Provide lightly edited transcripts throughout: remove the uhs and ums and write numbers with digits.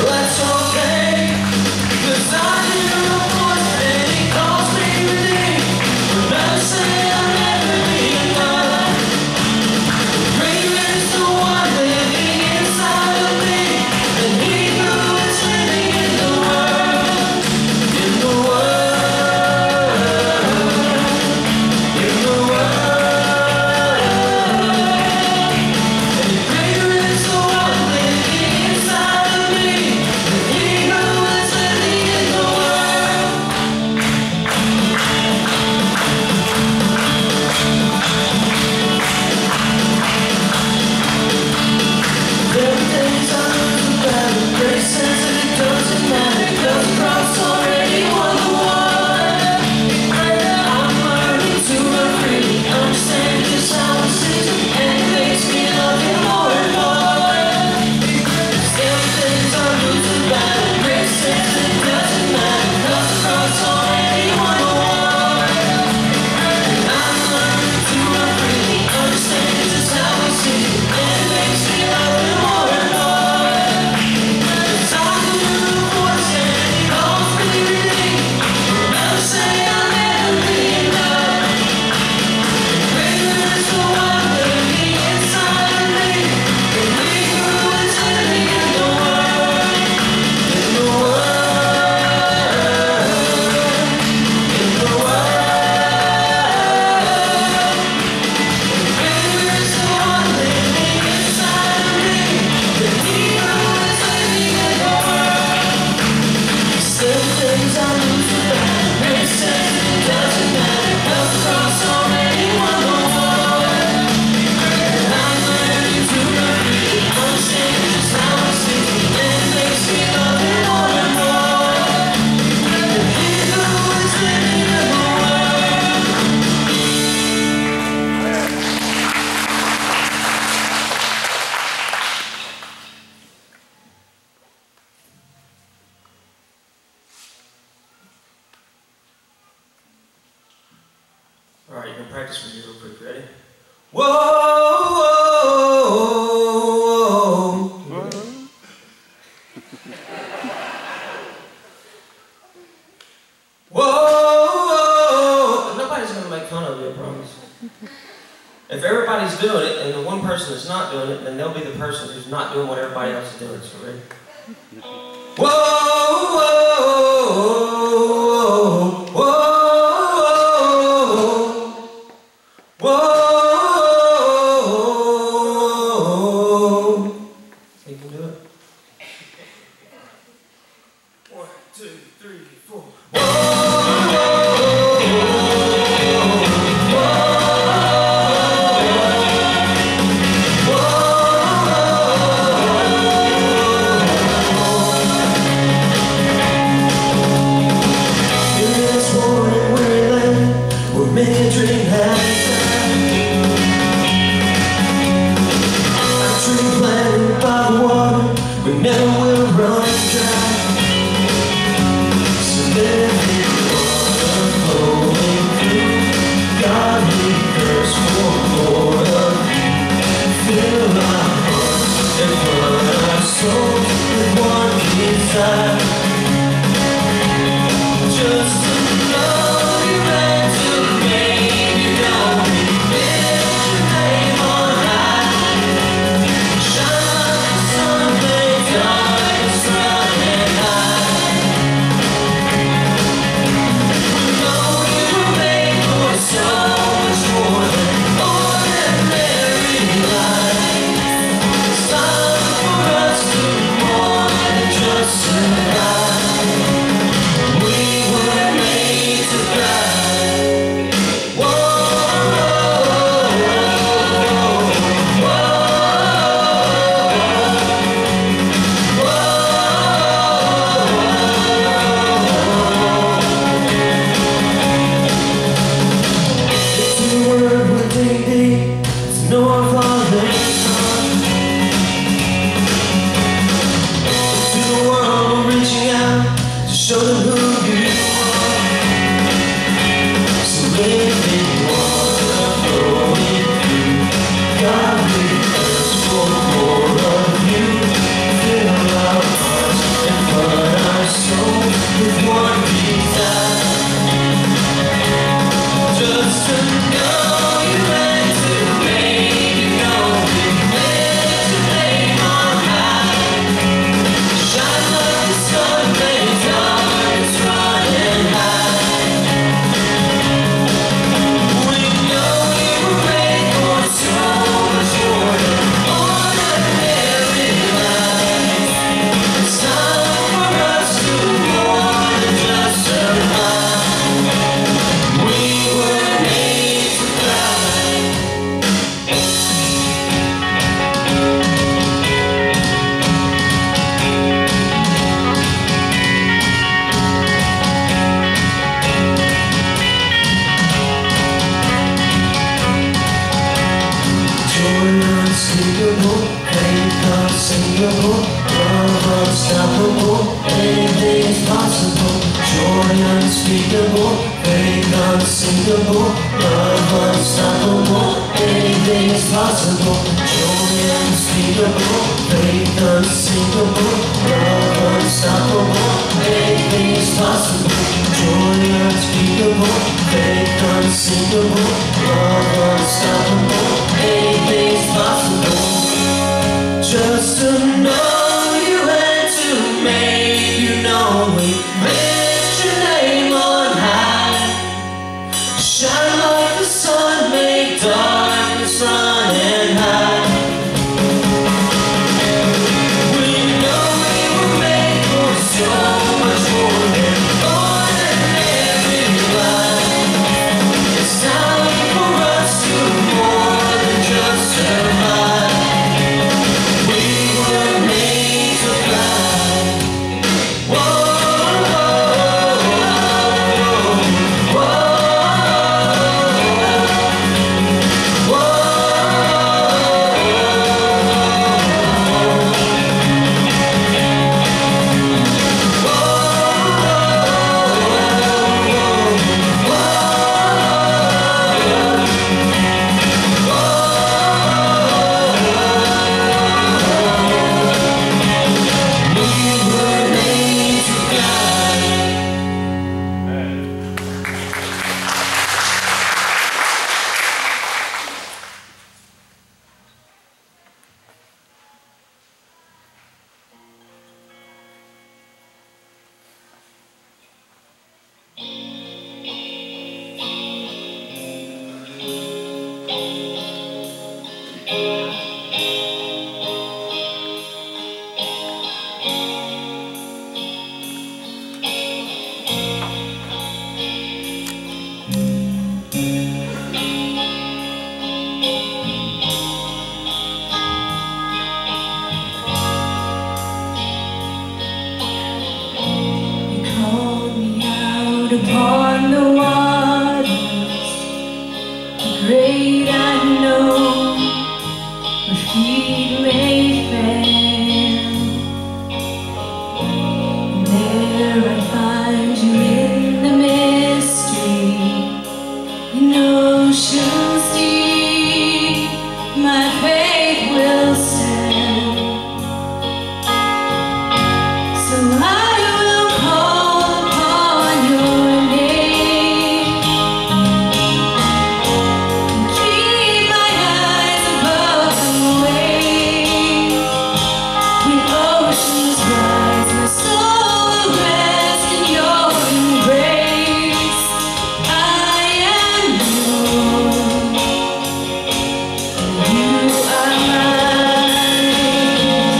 Alright, you can practice with me real quick. Ready? Whoa, whoa. Nobody's going to make fun of you, I promise. If everybody's doing it and the one person that's not doing it, then they'll be the person who's not doing what everybody else is doing. So ready? Whoa, whoa, whoa. You can do it. 1, 2, 3, 4. We never will run dry. So let it water flowing through. God, we thirst for more of you. Fill our hearts and flood our souls with one desire. Just to love you and to make you know we lift your name on high. Shine like the sun. Survive. unspeakable, faith unsinkable, love unstoppable, anything's possible. Joy unspeakable, faith unsinkable, love unstoppable, anything's possible. Joy unspeakable, faith unsinkable, love unstoppable, anything's possible. Just to know you and to make you know we lift your name on high. Shine like the sun, make darkness run and hide. We know we were made for so much more than ordinary life. It's time for us to more than just survive. We were made to fly. Whoa, whoa, whoa, upon the waters, the great unknown, where feet may fail. And there I find you in the mystery, in oceans deep, my faith will stand. So I will call upon your name, and keep my eyes above the waves. When oceans rise, my soul will rest in your embrace. I am yours, you are mine.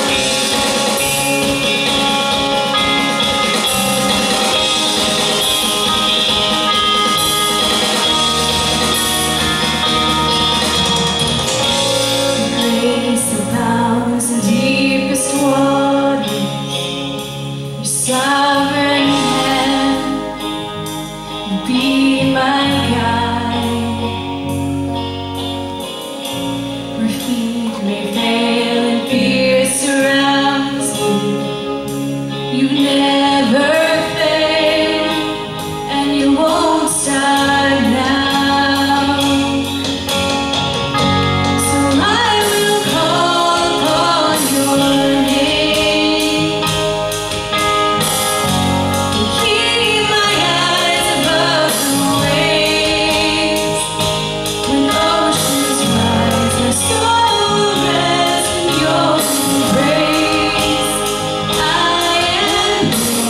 Grace abounds in deepest waters. Your sovereign hand will be my guide. Where feet may fail and fear surrounds me, you never fail, and you won't start now. So I will call upon your name, and keep my eyes above the waves. When oceans rise, my soul will rest in your embrace. I am yours,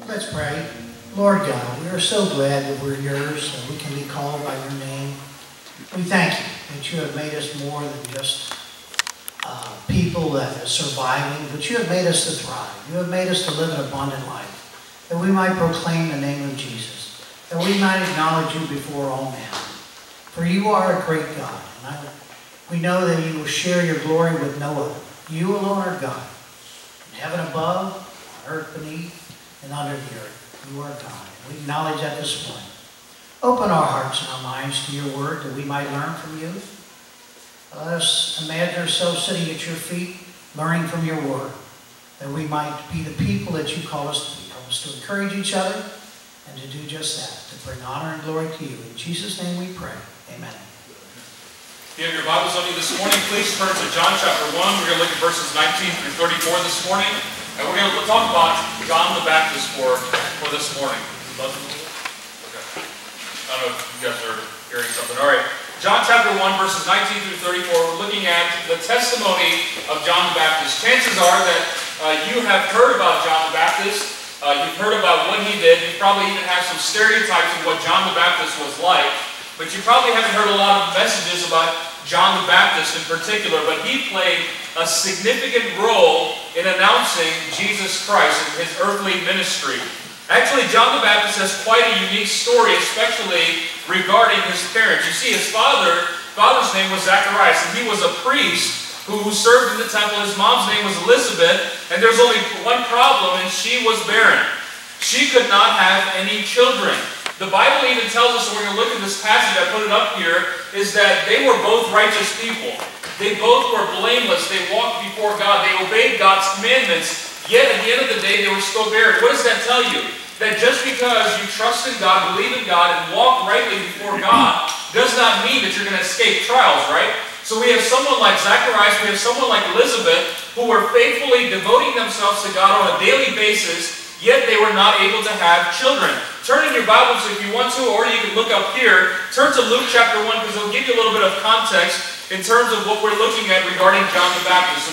Let's pray. Lord God, we are so glad that we're yours, that we can be called by your name. We thank you that you have made us more than just people that are surviving, but you have made us to thrive. You have made us to live an abundant life, that we might proclaim the name of Jesus, that we might acknowledge you before all men. For you are a great God, and we know that you will share your glory with no other. You alone are God. In heaven above, on earth beneath, and under the earth, you are God. We acknowledge that this morning. Open our hearts and our minds to your word that we might learn from you. Let us imagine ourselves sitting at your feet, learning from your word, that we might be the people that you call us to be. Help us to encourage each other and to do just that, to bring honor and glory to you. In Jesus' name we pray. Amen. If you have your Bibles on you this morning, please turn to John chapter 1. We're going to look at verses 19 through 34 this morning. And we're going to talk about John the Baptist for this morning. Okay. I don't know if you guys are hearing something. All right. John chapter 1, verses 19 through 34. We're looking at the testimony of John the Baptist. Chances are that you have heard about John the Baptist. You've heard about what he did. You probably even have some stereotypes of what John the Baptist was like. But you probably haven't heard a lot of messages about John the Baptist in particular, but he played a significant role in announcing Jesus Christ and his earthly ministry. Actually, John the Baptist has quite a unique story, especially regarding his parents. You see, his father's name was Zacharias, and he was a priest who served in the temple. His mom's name was Elizabeth, and there's only one problem, and she was barren. She could not have any children. The Bible even tells us, and we're going to look at this passage, I put it up here, is that they were both righteous people. They both were blameless. They walked before God. They obeyed God's commandments. Yet at the end of the day, they were still barren. What does that tell you? That just because you trust in God, believe in God, and walk rightly before God, does not mean that you're going to escape trials, right? So we have someone like Zacharias, we have someone like Elizabeth, who were faithfully devoting themselves to God on a daily basis, yet they were not able to have children. Turn in your Bibles if you want to, or you can look up here. Turn to Luke chapter 1, because it'll give you a little bit of context in terms of what we're looking at regarding John the Baptist. So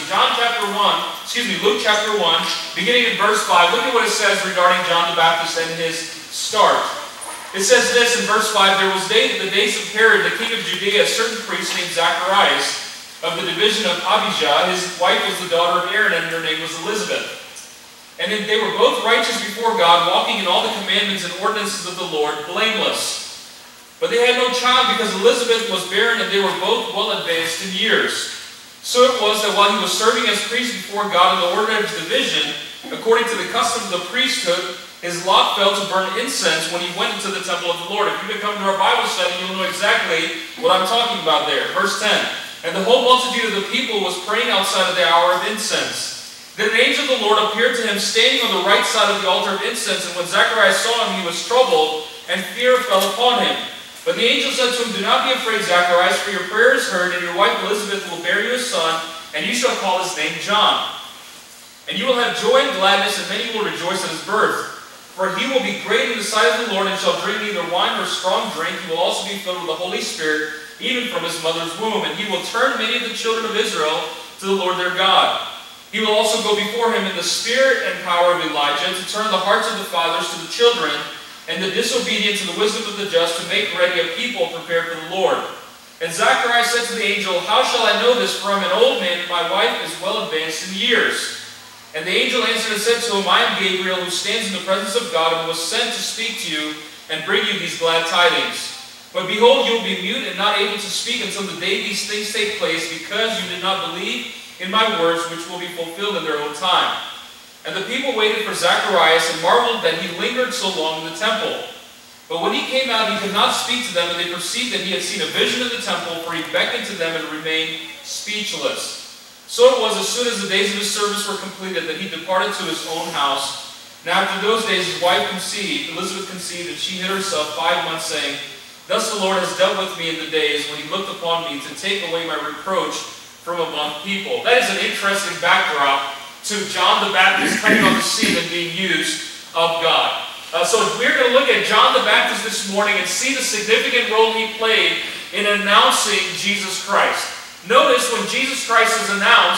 Luke chapter 1, beginning in verse 5, look at what it says regarding John the Baptist and his start. It says this in verse 5, there was the days of Herod, the king of Judea, a certain priest named Zacharias, of the division of Abijah. His wife was the daughter of Aaron, and her name was Elizabeth. And they were both righteous before God, walking in all the commandments and ordinances of the Lord, blameless. But they had no child because Elizabeth was barren, and they were both well advanced in years. So it was that while he was serving as priest before God in the order of his division, according to the custom of the priesthood, his lot fell to burn incense when he went into the temple of the Lord. If you've been coming to our Bible study, you'll know exactly what I'm talking about there. Verse 10. And the whole multitude of the people was praying outside of the hour of incense. Then an angel of the Lord appeared to him standing on the right side of the altar of incense, and when Zacharias saw him, he was troubled, and fear fell upon him. But the angel said to him, do not be afraid, Zacharias, for your prayer is heard, and your wife Elizabeth will bear you a son, and you shall call his name John. And you will have joy and gladness, and many will rejoice at his birth. For he will be great in the sight of the Lord, and shall drink neither wine nor strong drink. He will also be filled with the Holy Spirit, even from his mother's womb. And he will turn many of the children of Israel to the Lord their God. He will also go before him in the spirit and power of Elijah, to turn the hearts of the fathers to the children, and the disobedient to the wisdom of the just, to make ready a people prepared for the Lord. And Zacharias said to the angel, how shall I know this? For I am an old man, and my wife is well advanced in years. And the angel answered and said to him, I am Gabriel, who stands in the presence of God, and was sent to speak to you and bring you these glad tidings. But behold, you will be mute and not able to speak until the day these things take place, because you did not believe in my words, which will be fulfilled in their own time. And the people waited for Zacharias and marveled that he lingered so long in the temple. But when he came out, he could not speak to them, and they perceived that he had seen a vision in the temple, for he beckoned to them and remained speechless. So it was, as soon as the days of his service were completed, that he departed to his own house. Now after those days his wife conceived, Elizabeth conceived, and she hid herself 5 months, saying, thus the Lord has dealt with me in the days when he looked upon me to take away my reproach from among people. That is an interesting backdrop to John the Baptist coming on the scene and being used of God. So we're going to look at John the Baptist this morning and see the significant role he played in announcing Jesus Christ. Notice when Jesus Christ is announced,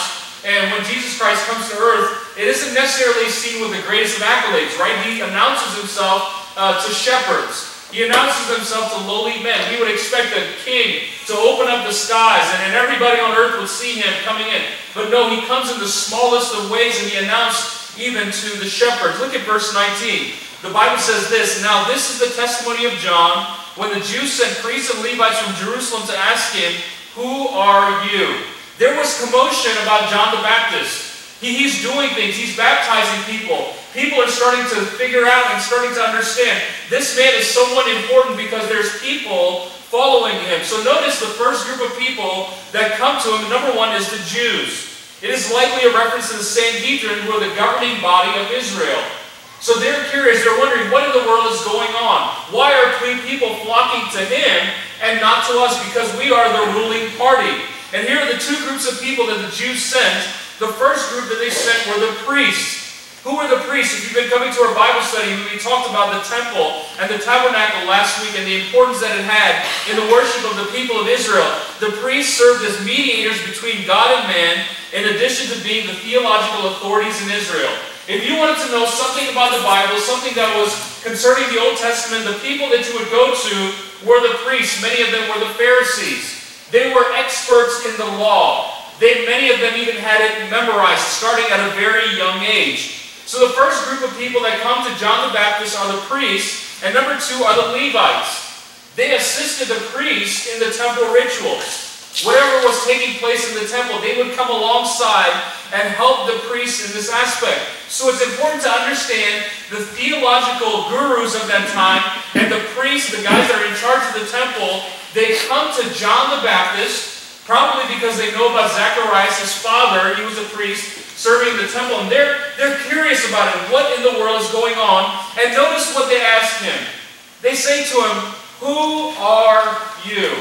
And when Jesus Christ comes to earth, it isn't necessarily seen with the greatest of accolades, right? He announces himself to shepherds. He announces himself to lowly men. We would expect a king to open up the skies and everybody on earth would see him coming in. But no, he comes in the smallest of ways, and he announced even to the shepherds. Look at verse 19. The Bible says this, "Now this is the testimony of John, when the Jews sent priests and Levites from Jerusalem to ask him, 'Who are you?'" There was commotion about John the Baptist. He's doing things. He's baptizing people. People are starting to figure out and starting to understand this man is somewhat important because there's people following him. So notice the first group of people that come to him. Number one is the Jews. It is likely a reference to the Sanhedrin, who are the governing body of Israel. So they're curious. They're wondering, what in the world is going on? Why are people flocking to him and not to us? Because we are the ruling party. And here are the two groups of people that the Jews sent. The first group that they sent were the priests. Who were the priests? If you've been coming to our Bible study, we talked about the temple and the tabernacle last week and the importance that it had in the worship of the people of Israel. The priests served as mediators between God and man, in addition to being the theological authorities in Israel. If you wanted to know something about the Bible, something that was concerning the Old Testament, the people that you would go to were the priests. Many of them were the Pharisees. They were experts in the law. Many of them even had it memorized, starting at a very young age. So the first group of people that come to John the Baptist are the priests, and number two are the Levites. They assisted the priests in the temple rituals. Whatever was taking place in the temple, they would come alongside and help the priests in this aspect. So it's important to understand the theological gurus of that time and the priests, the guys that are in charge of the temple. They come to John the Baptist, probably because they know about Zacharias, his father. He was a priest serving the temple, and they're curious about it. What in the world is going on? And notice what they ask him. They say to him, "Who are you?"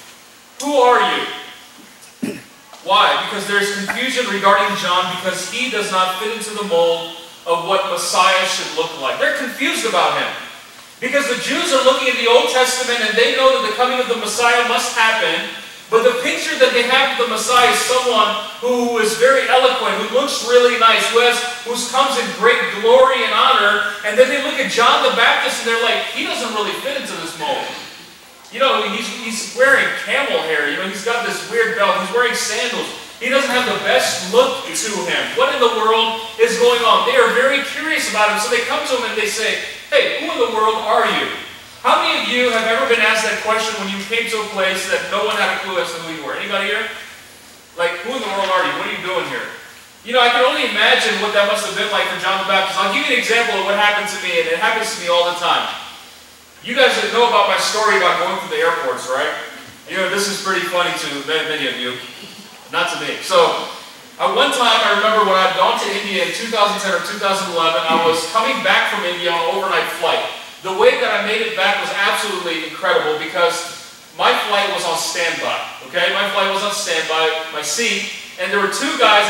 Who are you? Why? Because there's confusion regarding John because he does not fit into the mold of what Messiah should look like. They're confused about him. Because the Jews are looking at the Old Testament and they know that the coming of the Messiah must happen. But the picture that they have of the Messiah is someone who is very eloquent, who looks really nice, who comes in great glory and honor. And then they look at John the Baptist and they're like, he doesn't really fit into this mold. You know, he's wearing camel hair. You know, he's got this weird belt. He's wearing sandals. He doesn't have the best look to him. What in the world is going on? They are very curious about him. So they come to him and they say, "Hey, who in the world are you?" How many of you have ever been asked that question when you came to a place that no one had a clue as to who you were? Anybody here? Like, who in the world are you? What are you doing here? You know, I can only imagine what that must have been like for John the Baptist. I'll give you an example of what happened to me, and it happens to me all the time. You guys know about my story about going through the airports, right? You know, this is pretty funny to many of you. Not to me. So, at one time, I remember when I'd gone to India in 2010 or 2011, I was coming back from India on an overnight flight. The way that I made it back was absolutely incredible because my flight was on standby, okay? My flight was on standby, my seat, and there were two guys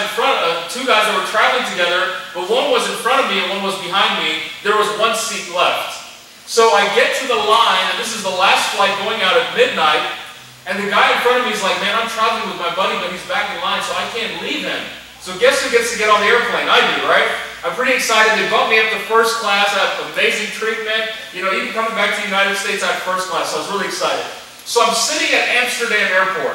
that were traveling together, but one was in front of me and one was behind me. There was one seat left. So I get to the line, and this is the last flight going out at midnight, and the guy in front of me is like, "Man, I'm traveling with my buddy, but he's back in line, so I can't leave him." So guess who gets to get on the airplane? I do, right? I'm pretty excited. They bumped me up to first class. I had amazing treatment. You know, even coming back to the United States, I had first class, so I was really excited. So I'm sitting at Amsterdam Airport,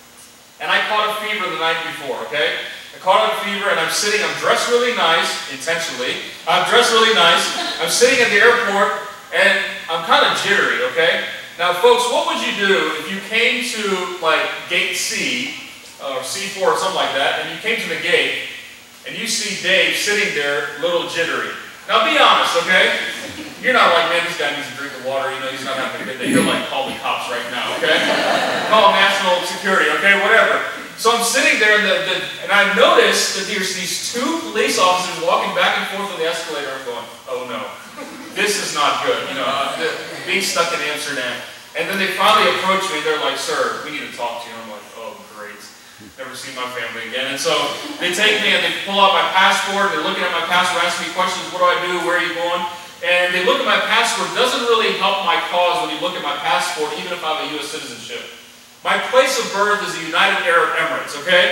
and I caught a fever the night before, okay? I caught a fever, and I'm dressed really nice, intentionally. I'm dressed really nice. I'm sitting at the airport, and I'm kind of jittery, okay? Now, folks, what would you do if you came to, like, gate C, or C4 or something like that, and you came to the gate, and you see Dave sitting there, a little jittery? Now, be honest, okay? You're not like, "Man, this guy needs a drink of water, you know, he's not having a good day." You're like, "Call the cops right now, okay? Call national security, okay, whatever." So I'm sitting there, and I noticed that there's these two police officers walking back and forth on the escalator. I'm going, "Oh no, this is not good," you know, being stuck in Amsterdam. And then they finally approach me, they're like, "Sir, we need to talk to you." I'm like, "Oh, great. Never seen my family again." And so they take me and they pull out my passport, they're looking at my passport, asking me questions, "What do I do? Where are you going?" And they look at my passport. It doesn't really help my cause when you look at my passport, even if I have a U.S. citizenship. My place of birth is the United Arab Emirates, okay?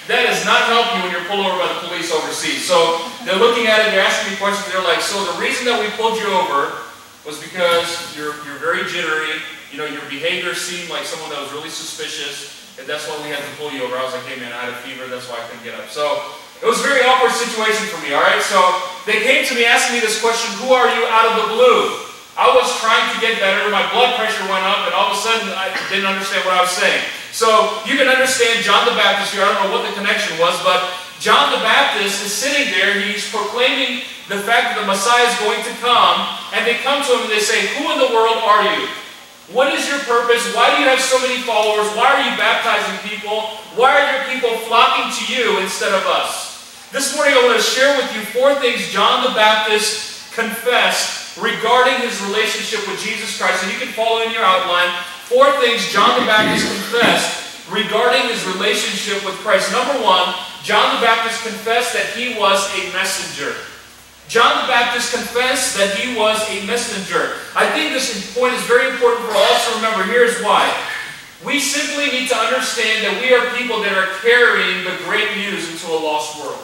That does not help you when you're pulled over by the police overseas. So they're looking at it, they're asking me questions, they're like, so the reason that we pulled you over was because you're very jittery, you know, your behavior seemed like someone that was really suspicious, and that's why we had to pull you over. I was like, hey man, I had a fever, that's why I couldn't get up. So it was a very awkward situation for me, all right? So they came to me asking me this question, who are you, out of the blue? I was trying to get better, my blood pressure went up, and all of a sudden I didn't understand what I was saying. So you can understand John the Baptist here, I don't know what the connection was, but John the Baptist is sitting there, he's proclaiming the fact that the Messiah is going to come, and they come to him and they say, who in the world are you? What is your purpose? Why do you have so many followers? Why are you baptizing people? Why are your people flocking to you instead of us? This morning I want to share with you 4 things John the Baptist confessed regarding his relationship with Jesus Christ. And you can follow in your outline. 4 things John the Baptist confessed regarding his relationship with Christ. Number 1, John the Baptist confessed that he was a messenger. John the Baptist confessed that he was a messenger. I think this point is very important for us to remember. Here's why. We simply need to understand that we are people that are carrying the great news into a lost world.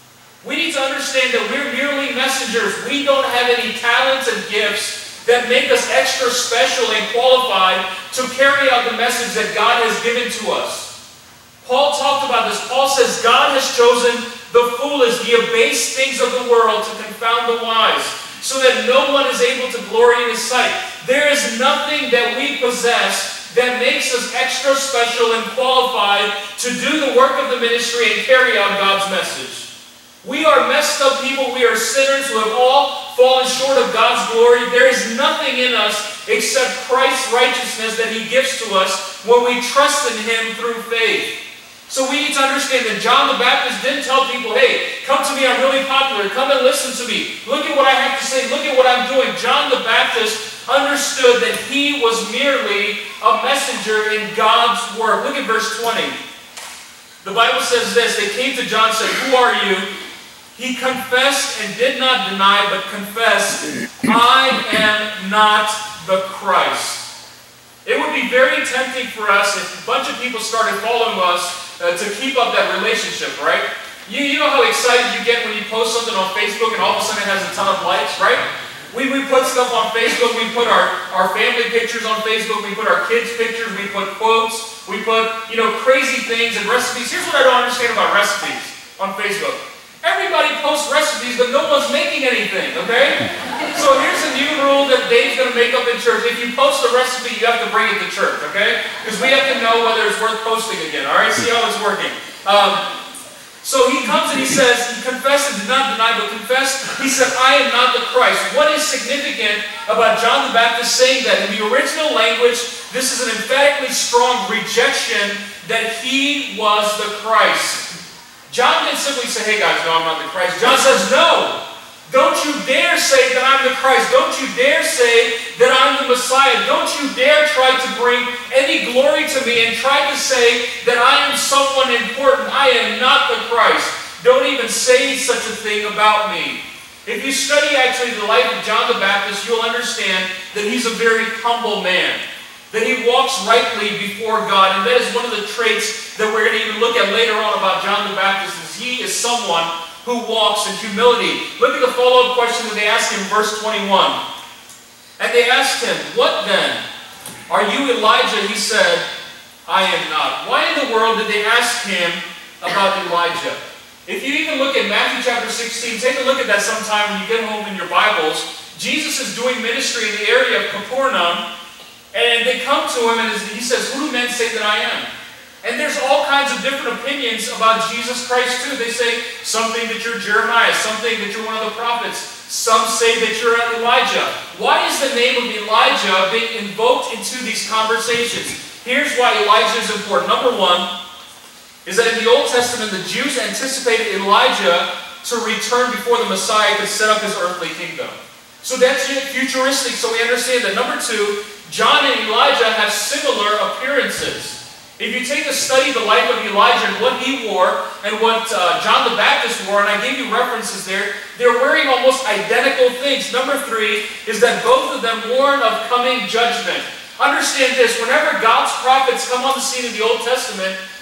We need to understand that we're merely messengers. We don't have any talents and gifts that make us extra special and qualified to carry out the message that God has given to us. Paul talked about this. Paul says God has chosen the foolish, the abased things of the world to confound the wise, so that no one is able to glory in his sight. There is nothing that we possess that makes us extra special and qualified to do the work of the ministry and carry out God's message. We are messed up people. We are sinners who have all fallen short of God's glory. There is nothing in us except Christ's righteousness that He gives to us when we trust in Him through faith. So we need to understand that John the Baptist didn't tell people, hey, come to me, I'm really popular, come and listen to me. Look at what I have to say, look at what I'm doing. John the Baptist understood that he was merely a messenger in God's work. Look at verse 20. The Bible says this, they came to John and said, who are you? He confessed and did not deny, but confessed, I am not the Christ. It would be very tempting for us if a bunch of people started following us to keep up that relationship, right? You know how excited you get when you post something on Facebook and all of a sudden it has a ton of likes, right? We put stuff on Facebook, we put our family pictures on Facebook, we put our kids' pictures, we put quotes, we put, crazy things and recipes. Here's what I don't understand about recipes on Facebook. Everybody posts recipes, but no one's making anything, okay? So here's a new rule that Dave's going to make up in church. If you post a recipe, you have to bring it to church, okay? Because we have to know whether it's worth posting again, all right? See how it's working. So he comes and he says, he confessed and did not deny, but confessed. He said, I am not the Christ. What is significant about John the Baptist saying that? In the original language, this is an emphatically strong rejection that he was the Christ. John didn't simply say, hey guys, no, I'm not the Christ. John says, no, don't you dare say that I'm the Christ. Don't you dare say that I'm the Messiah. Don't you dare try to bring any glory to me and try to say that I am someone important. I am not the Christ. Don't even say such a thing about me. If you study actually the life of John the Baptist, you'll understand that he's a very humble man. That he walks rightly before God, and that is one of the traits that we're going to even look at later on about John the Baptist, is he is someone who walks in humility. Look at the follow-up question that they asked him in verse 21. And they asked him, what then? Are you Elijah? He said, I am not. Why in the world did they ask him about Elijah? If you even look at Matthew chapter 16, take a look at that sometime when you get home in your Bibles. Jesus is doing ministry in the area of Capernaum, and they come to him and he says, who do men say that I am? And there's all kinds of different opinions about Jesus Christ too. They say, some think that you're Jeremiah, some think that you're one of the prophets, some say that you're Elijah. Why is the name of Elijah being invoked into these conversations? Here's why Elijah is important. Number 1 is that in the Old Testament, the Jews anticipated Elijah to return before the Messiah could set up his earthly kingdom. So that's futuristic, so we understand that. Number 2, John and Elijah have similar appearances. If you take a study of the life of Elijah and what he wore and what John the Baptist wore, and I gave you references there, they're wearing almost identical things. Number 3 is that both of them warn of coming judgment. Understand this, whenever God's prophets come on the scene in the Old Testament,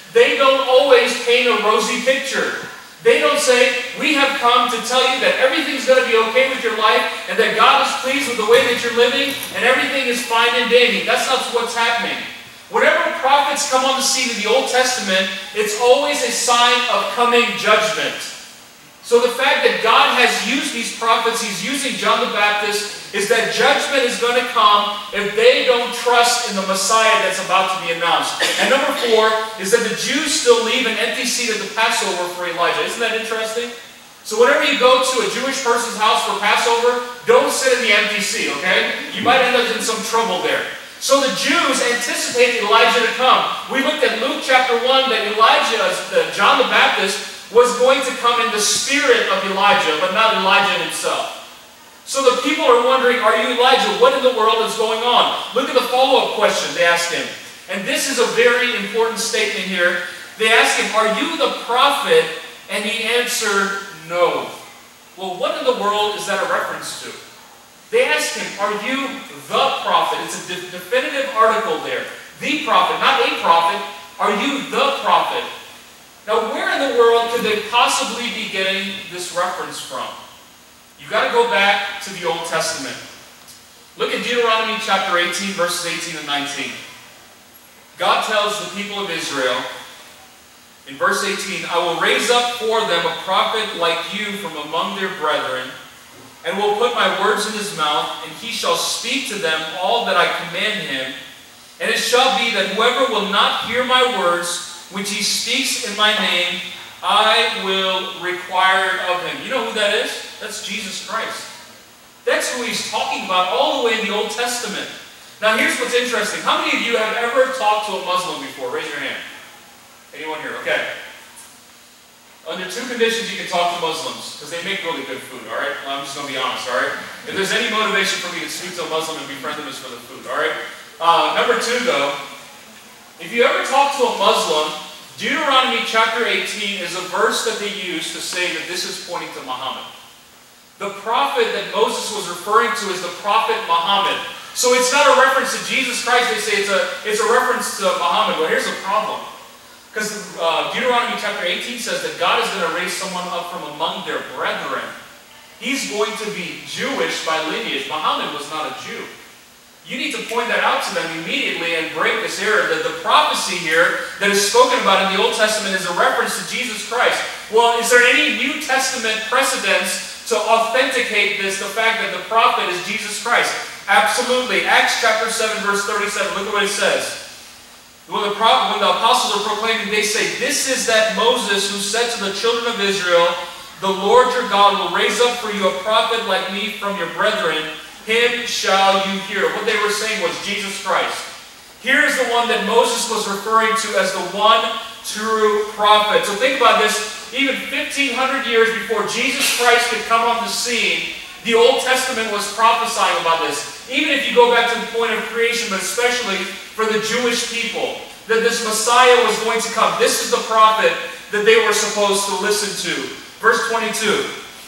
they don't always paint a rosy picture. They don't say, we have come to tell you that everything's going to be okay with your life and that God is pleased with the way that you're living and everything is fine and dandy. That's not what's happening. Whenever prophets come on the scene in the Old Testament, it's always a sign of coming judgment. So the fact that God has used these prophets, He's using John the Baptist, is that judgment is going to come if they don't trust in the Messiah that's about to be announced. And number 4 is that the Jews still leave an empty seat at the Passover for Elijah. Isn't that interesting? So whenever you go to a Jewish person's house for Passover, don't sit in the empty seat, okay? You might end up in some trouble there. So the Jews anticipated Elijah to come. We looked at Luke chapter 1 that John the Baptist, was going to come in the spirit of Elijah, but not Elijah himself. So the people are wondering, are you Elijah? What in the world is going on? Look at the follow-up question they asked him. And this is a very important statement here. They asked him, are you the prophet? And he answered, no. Well, what in the world is that a reference to? They asked him, are you the prophet? It's a definitive article there. The prophet, not a prophet. Are you the prophet? Now, where in the world could they possibly be getting this reference from? You've got to go back to the Old Testament. Look at Deuteronomy chapter 18, verses 18 and 19. God tells the people of Israel, in verse 18, I will raise up for them a prophet like you from among their brethren, and will put my words in his mouth, and he shall speak to them all that I command him. And it shall be that whoever will not hear my words, which he speaks in my name, I will require of him. You know who that is? That's Jesus Christ. That's who he's talking about all the way in the Old Testament. Now here's what's interesting. How many of you have ever talked to a Muslim before? Raise your hand. Anyone here? Okay. Under 2 conditions you can talk to Muslims, because they make really good food, alright? Well, I'm just going to be honest, alright? If there's any motivation for me to speak to a Muslim and befriend them, it's for the food, alright? Number 2, though, if you ever talk to a Muslim, Deuteronomy chapter 18 is a verse that they use to say that this is pointing to Muhammad. The prophet that Moses was referring to is the prophet Muhammad. So it's not a reference to Jesus Christ, they say it's a reference to Muhammad. Well, here's the problem. Because Deuteronomy chapter 18 says that God is going to raise someone up from among their brethren. He's going to be Jewish by lineage. Muhammad was not a Jew. You need to point that out to them immediately and break this error. The prophecy here that is spoken about in the Old Testament is a reference to Jesus Christ. Well, is there any New Testament precedence to authenticate this, the fact that the prophet is Jesus Christ? Absolutely. Acts chapter 7, verse 37. Look at what it says. When the apostles are proclaiming, they say, this is that Moses who said to the children of Israel, the Lord your God will raise up for you a prophet like me from your brethren. Him shall you hear. What they were saying was Jesus Christ. Here is the one that Moses was referring to as the one true prophet. So think about this. Even 1,500 years before Jesus Christ could come on the scene, the Old Testament was prophesying about this. Even if you go back to the point of creation, but especially for the Jewish people, that this Messiah was going to come. This is the prophet that they were supposed to listen to. Verse 22.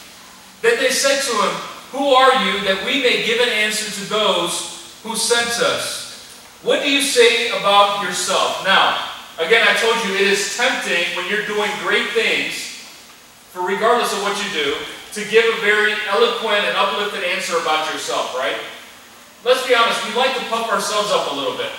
Then they said to him, who are you that we may give an answer to those who sent us? What do you say about yourself? Now, again, I told you it is tempting when you're doing great things, for regardless of what you do, to give a very eloquent and uplifted answer about yourself, right? Let's be honest, we like to pump ourselves up a little bit.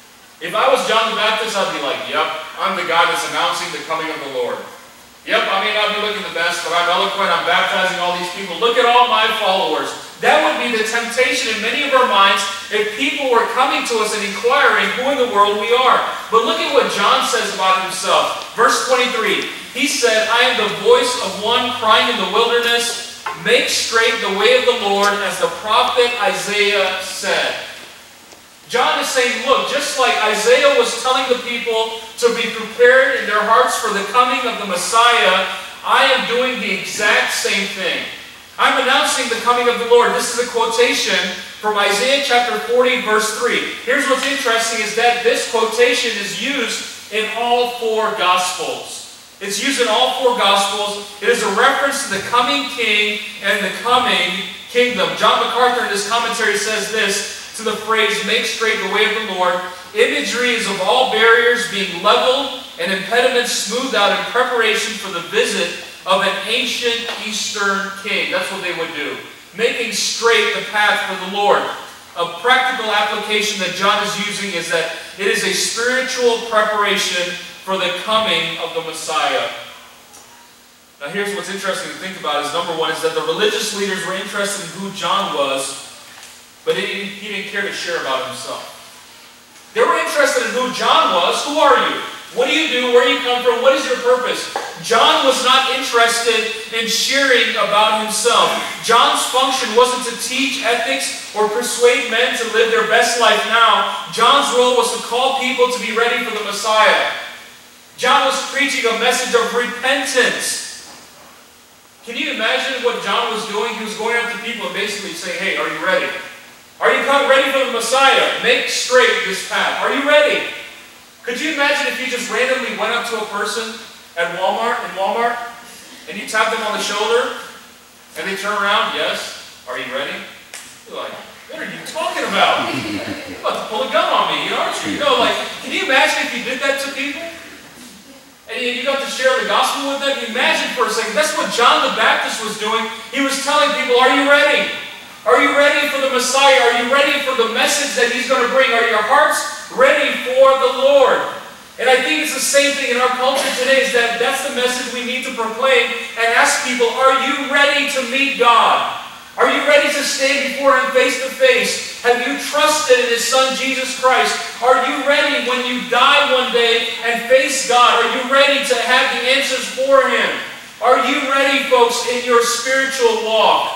If I was John the Baptist, I'd be like, yep, I'm the guy that's announcing the coming of the Lord. Yep, I may not be looking the best, but I'm eloquent, I'm baptizing all these people. Look at all my followers. That would be the temptation in many of our minds if people were coming to us and inquiring who in the world we are. But look at what John says about himself. Verse 23, he said, I am the voice of one crying in the wilderness, make straight the way of the Lord, as the prophet Isaiah said. John is saying, look, just like Isaiah was telling the people to be prepared in their hearts for the coming of the Messiah, I am doing the exact same thing. I'm announcing the coming of the Lord. This is a quotation from Isaiah chapter 40, verse 3. Here's what's interesting is that this quotation is used in all 4 Gospels. It's used in all 4 Gospels. It is a reference to the coming King and the coming kingdom. John MacArthur in his commentary says this, to the phrase, make straight the way of the Lord. Imagery is of all barriers being leveled and impediments smoothed out in preparation for the visit of an ancient Eastern king. That's what they would do. Making straight the path for the Lord. A practical application that John is using is that it is a spiritual preparation for the coming of the Messiah. Now here's what's interesting to think about is number one is that the religious leaders were interested in who John was, but he didn't care to share about himself. They were interested in who John was. Who are you? What do you do? Where do you come from? What is your purpose? John was not interested in sharing about himself. John's function wasn't to teach ethics or persuade men to live their best life now. John's role was to call people to be ready for the Messiah. John was preaching a message of repentance. Can you imagine what John was doing? He was going up to people and basically saying, hey, are you ready? Are you ready for the Messiah? Make straight this path. Are you ready? Could you imagine if you just randomly went up to a person at Walmart, and you tap them on the shoulder, and they turn around, yes, are you ready? You're like, what are you talking about? You're about to pull a gun on me, aren't you? Can you imagine if you did that to people? And you got to share the gospel with them? Imagine for a second, that's what John the Baptist was doing. He was telling people, are you ready? Are you ready for the Messiah? Are you ready for the message that He's going to bring? Are your hearts ready for the Lord? And I think it's the same thing in our culture today, is that that's the message we need to proclaim and ask people, are you ready to meet God? Are you ready to stand before Him face to face? Have you trusted in His Son, Jesus Christ? Are you ready when you die one day and face God? Are you ready to have the answers for Him? Are you ready, folks, in your spiritual walk?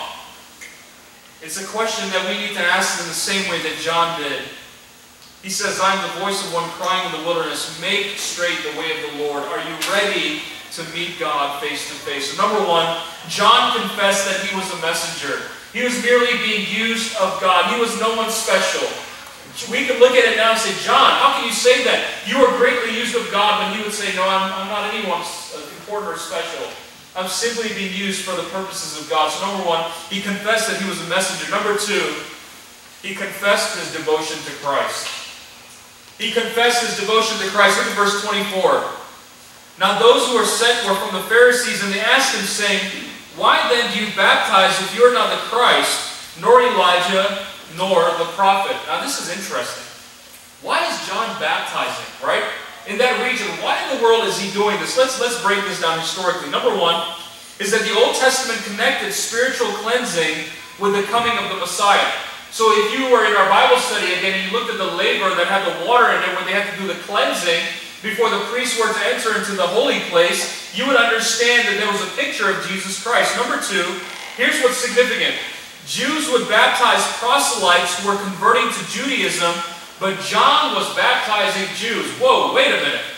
It's a question that we need to ask in the same way that John did. He says, I am the voice of one crying in the wilderness, make straight the way of the Lord. Are you ready to meet God face to face? So number one, John confessed that he was a messenger. He was merely being used of God. He was no one special. We can look at it now and say, John, how can you say that? You are greatly used of God. When he would say, no, I'm not anyone important or special. I'm simply being used for the purposes of God. So number one, he confessed that he was a messenger. Number two, he confessed his devotion to Christ. He confessed his devotion to Christ. Look at verse 24. Now those who were sent were from the Pharisees, and they asked him, saying, why then do you baptize if you are not the Christ, nor Elijah, nor the prophet? Now this is interesting. Why is John baptizing, right? In that region, why in the world is he doing this? Let's break this down historically. Number one is that the Old Testament connected spiritual cleansing with the coming of the Messiah. So if you were in our Bible study again and you looked at the laver that had the water in it when they had to do the cleansing before the priests were to enter into the holy place, you would understand that there was a picture of Jesus Christ. Number two, here's what's significant. Jews would baptize proselytes who were converting to Judaism, but John was baptizing Jews. Whoa, wait a minute.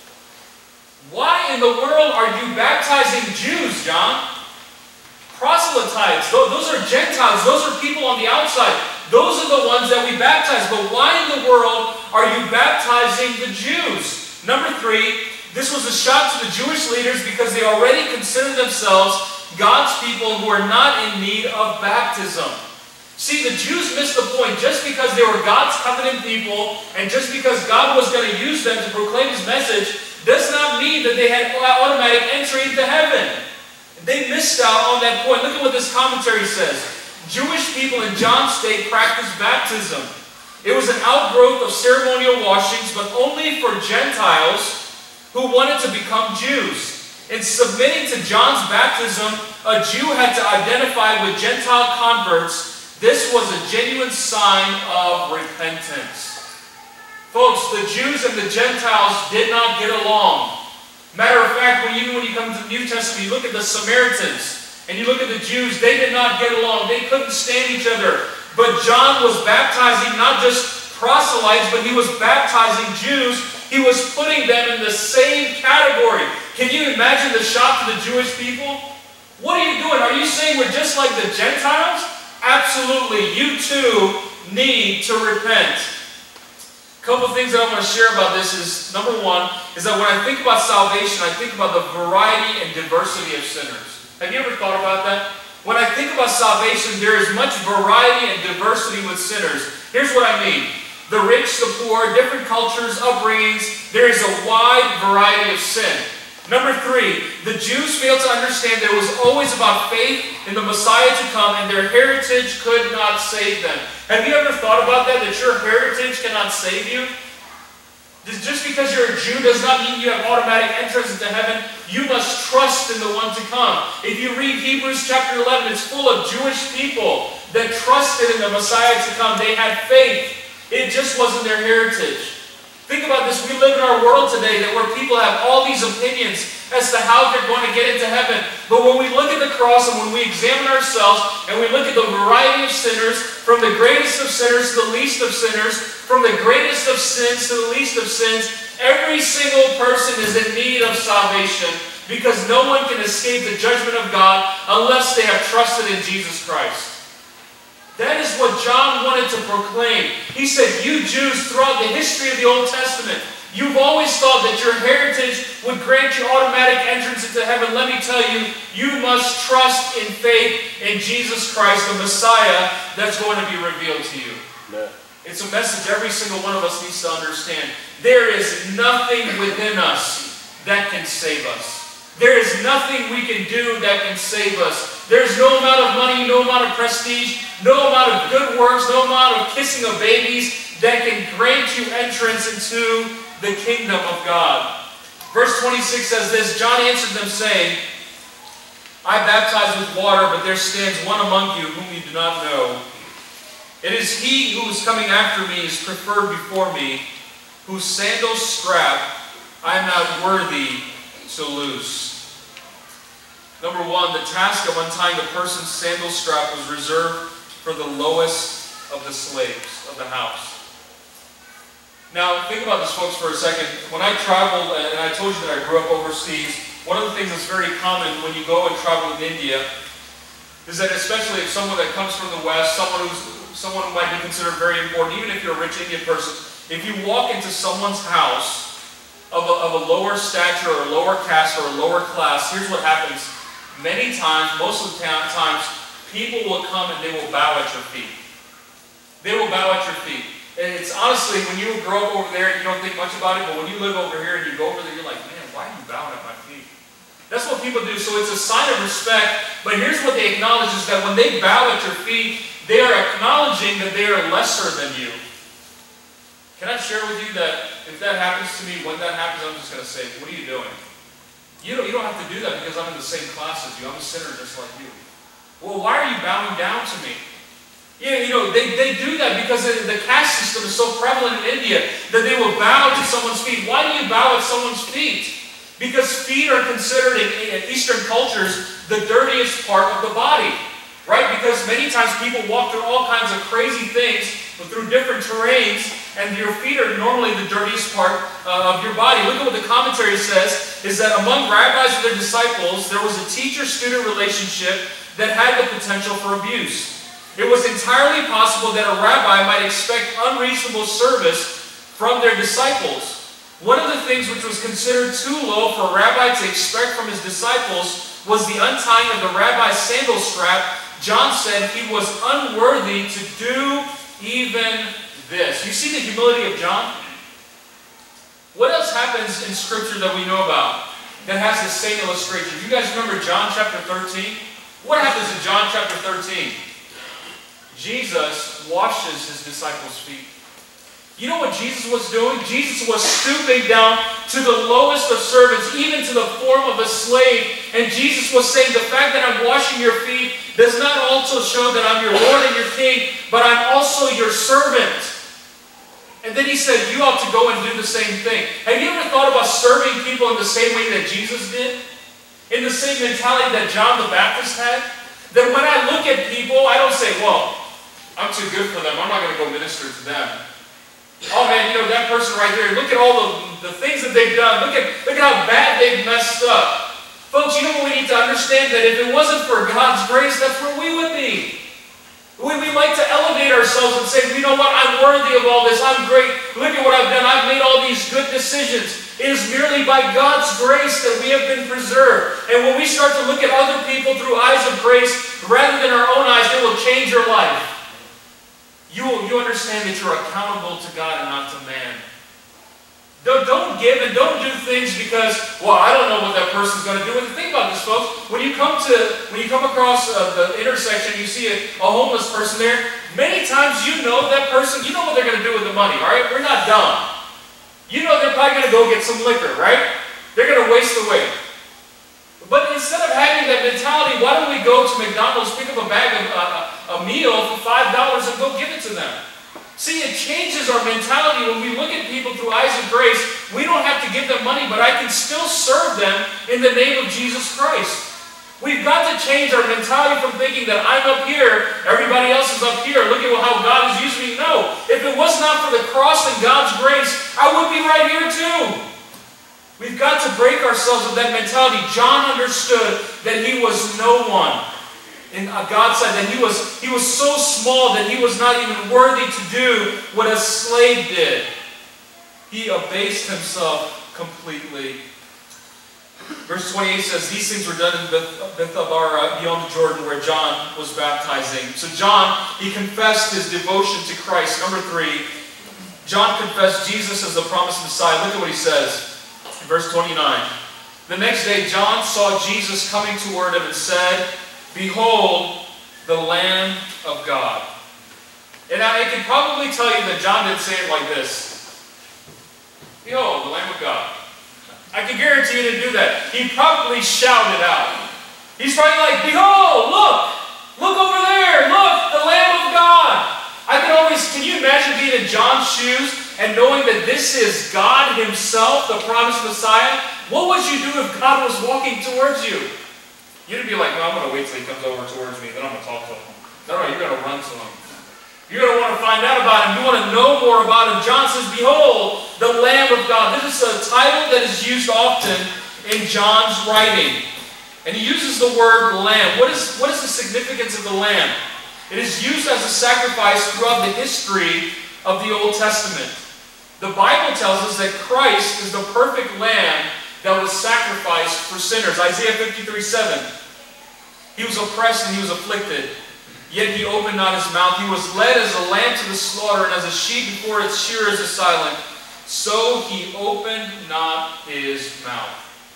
Why in the world are you baptizing Jews, John? Proselytes, those are Gentiles. Those are people on the outside. Those are the ones that we baptize. But why in the world are you baptizing the Jews? Number three, this was a shock to the Jewish leaders because they already considered themselves God's people who are not in need of baptism. See, the Jews missed the point. Just because they were God's covenant people, and just because God was going to use them to proclaim His message, does not mean that they had automatic entry into heaven. They missed out on that point. Look at what this commentary says. Jewish people in John's day practiced baptism. It was an outgrowth of ceremonial washings, but only for Gentiles who wanted to become Jews. In submitting to John's baptism, a Jew had to identify with Gentile converts. This was a genuine sign of repentance. Folks, the Jews and the Gentiles did not get along. Matter of fact, when you come to the New Testament, you look at the Samaritans and you look at the Jews, they did not get along. They couldn't stand each other. But John was baptizing not just proselytes, but he was baptizing Jews. He was putting them in the same category. Can you imagine the shock to the Jewish people? What are you doing? Are you saying we're just like the Gentiles? Absolutely. You too need to repent. A couple of things that I want to share about this is, number one, is that when I think about salvation, I think about the variety and diversity of sinners. Have you ever thought about that? When I think about salvation, there is much variety and diversity with sinners. Here's what I mean. the rich, the poor, different cultures, upbringings. There is a wide variety of sin. Number 3, the Jews failed to understand that it was always about faith in the Messiah to come, and their heritage could not save them. Have you ever thought about that your heritage cannot save you? Just because you're a Jew does not mean you have automatic entrance into heaven. You must trust in the one to come. If you read Hebrews chapter 11, it's full of Jewish people that trusted in the Messiah to come. They had faith. It just wasn't their heritage. Think about this. We live in our world today where people have all these opinions as to how they're going to get into heaven. But when we look at the cross and when we examine ourselves and we look at the variety of sinners, from the greatest of sinners to the least of sinners, from the greatest of sins to the least of sins, every single person is in need of salvation, because no one can escape the judgment of God unless they have trusted in Jesus Christ. That is what John wanted to proclaim. He said, you Jews, throughout the history of the Old Testament, you've always thought that your heritage would grant you automatic entrance into heaven. Let me tell you, you must trust in faith in Jesus Christ, the Messiah that's going to be revealed to you. Amen. It's a message every single one of us needs to understand. There is nothing within us that can save us. There is nothing we can do that can save us. There's no amount of money, no amount of prestige, no amount of good works, no amount of kissing of babies that can grant you entrance into the kingdom of God. Verse 26 says this, John answered them saying, I baptize with water, but there stands one among you whom you do not know. It is he who is coming after me is preferred before me, whose sandal strap I am not worthy to loose. Number 1, the task of untying a person's sandal strap was reserved for the lowest of the slaves of the house. Now, think about this, folks, for a second. When I traveled, and I told you that I grew up overseas, one of the things that's very common when you go and travel in India is that, especially if someone that comes from the West, someone who might be considered very important, even if you're a rich Indian person, if you walk into someone's house of a lower stature or lower caste or a lower class, here's what happens. Many times, most of the times, people will come and they will bow at your feet. They will bow at your feet. And it's honestly, when you grow up over there, you don't think much about it, but when you live over here and you go over there, you're like, man, why are you bowing at my feet? That's what people do. So it's a sign of respect, but here's what they acknowledge is that when they bow at your feet, they are acknowledging that they are lesser than you. Can I share with you that if that happens to me, when that happens, I'm just going to say, what are you doing? You don't have to do that because I'm in the same class as you. I'm a sinner just like you. Well, why are you bowing down to me? Yeah, they do that because the caste system is so prevalent in India that they will bow to someone's feet. Why do you bow at someone's feet? Because feet are considered in Eastern cultures the dirtiest part of the body. Right? Because many times people walk through all kinds of crazy things through different terrains, and your feet are normally the dirtiest part of your body. Look at what the commentary says, is that among rabbis and their disciples, there was a teacher-student relationship that had the potential for abuse. It was entirely possible that a rabbi might expect unreasonable service from their disciples. One of the things which was considered too low for a rabbi to expect from his disciples was the untying of the rabbi's sandal strap. John said he was unworthy to do even this. You see the humility of John? What else happens in Scripture that we know about that has the same illustration? You guys remember John chapter 13? What happens in John chapter 13? Jesus washes his disciples' feet. You know what Jesus was doing? Jesus was stooping down to the lowest of servants, even to the form of a slave. And Jesus was saying, the fact that I'm washing your feet does not also show that I'm your Lord and your King, but I'm also your servant. And then he said, you ought to go and do the same thing. Have you ever thought about serving people in the same way that Jesus did? In the same mentality that John the Baptist had? That when I look at people, I don't say, well, I'm too good for them. I'm not going to go minister to them. Oh man, that person right there, look at all the things that they've done. Look at how bad they've messed up. Folks, you know what we need to understand? That if it wasn't for God's grace, that's where we would be. We like to elevate ourselves and say, you know what, I'm worthy of all this. I'm great. Look at what I've done. I've made all these good decisions. It is merely by God's grace that we have been preserved. And when we start to look at other people through eyes of grace, rather than our own eyes, it will change your life. You understand understand that you're accountable to God and not to man. Don't give and don't do things because, well, I don't know what that person's going to do. And think about this, folks. When you come across the intersection, you see a homeless person there. Many times you know that person. You know what they're going to do with the money, all right? We're not dumb. You know they're probably going to go get some liquor, right? They're going to waste away. But instead of having that mentality, why don't we go to McDonald's, pick up a bag of a meal for $5 and go give it to them? See, it changes our mentality when we look at people through eyes of grace. We don't have to give them money, but I can still serve them in the name of Jesus Christ. We've got to change our mentality from thinking that I'm up here, everybody else is up here, look at how God is using me. No, if it was not for the cross and God's grace, I would be right here too. We've got to break ourselves of that mentality. John understood that he was no one in God's sight, that he was so small that he was not even worthy to do what a slave did. He abased himself completely. Verse 28 says, these things were done in Bethabara, beyond the Jordan, where John was baptizing. So John, he confessed his devotion to Christ. Number 3, John confessed Jesus as the promised Messiah. Look at what he says in verse 29. The next day, John saw Jesus coming toward him and said, behold, the Lamb of God. And I can probably tell you that John didn't say it like this. Behold, the Lamb of God. I can guarantee you to do that. He probably shouted out. He's probably like, behold, look over there, look, the Lamb of God. Can you imagine being in John's shoes and knowing that this is God himself, the promised Messiah? What would you do if God was walking towards you? You'd be like, well, I'm going to wait till he comes over towards me, then I'm going to talk to him. No, you're going to run to him. You're going to want to find out about him. You want to know more about him. John says, behold, the Lamb of God. This is a title that is used often in John's writing. And he uses the word lamb. What is the significance of the lamb? It is used as a sacrifice throughout the history of the Old Testament. The Bible tells us that Christ is the perfect lamb that was sacrificed for sinners. Isaiah 53:7. He was oppressed and he was afflicted, yet he opened not his mouth. He was led as a lamb to the slaughter, and as a sheep before its shearers is silent, so he opened not his mouth.